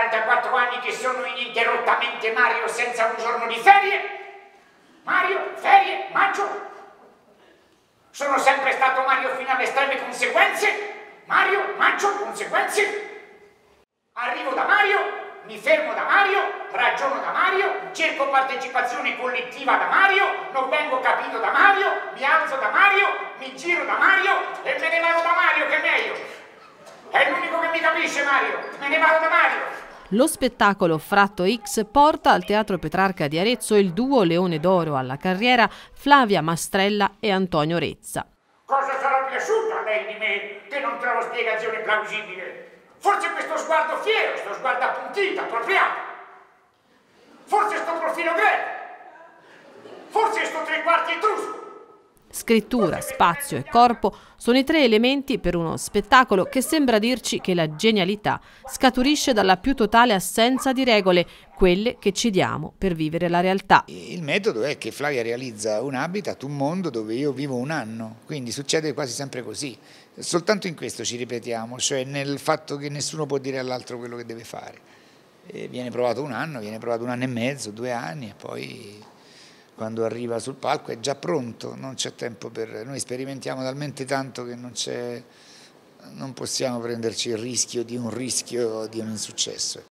44 anni che sono ininterrottamente Mario senza un giorno di ferie. Mario, ferie, maggio. Sono sempre stato Mario fino alle estreme conseguenze. Mario, maggio, conseguenze. Arrivo da Mario, mi fermo da Mario, ragiono da Mario, cerco partecipazione collettiva da Mario, non vengo capito da Mario, mi alzo da Mario, mi giro da Mario e me ne vado da Mario, che è meglio. È l'unico che mi capisce Mario, me ne vado da Mario. Lo spettacolo Fratto X porta al Teatro Petrarca di Arezzo il duo Leone d'Oro alla carriera Flavia Mastrella e Antonio Rezza. Cosa sarà piaciuta a lei di me che non trovo spiegazione plausibile? Forse questo sguardo fiero, sto sguardo appuntito, appropriato. Forse sto profilo greco. Forse sto tre quarti etrusco. Scrittura, spazio e corpo sono i tre elementi per uno spettacolo che sembra dirci che la genialità scaturisce dalla più totale assenza di regole, quelle che ci diamo per vivere la realtà. Il metodo è che Flavia realizza un habitat, un mondo dove io vivo un anno, quindi succede quasi sempre così. Soltanto in questo ci ripetiamo, cioè nel fatto che nessuno può dire all'altro quello che deve fare. E viene provato un anno, viene provato 1 anno e mezzo, 2 anni e poi quando arriva sul palco è già pronto, non c'è tempo per... Noi sperimentiamo talmente tanto che non possiamo prenderci il rischio di un insuccesso.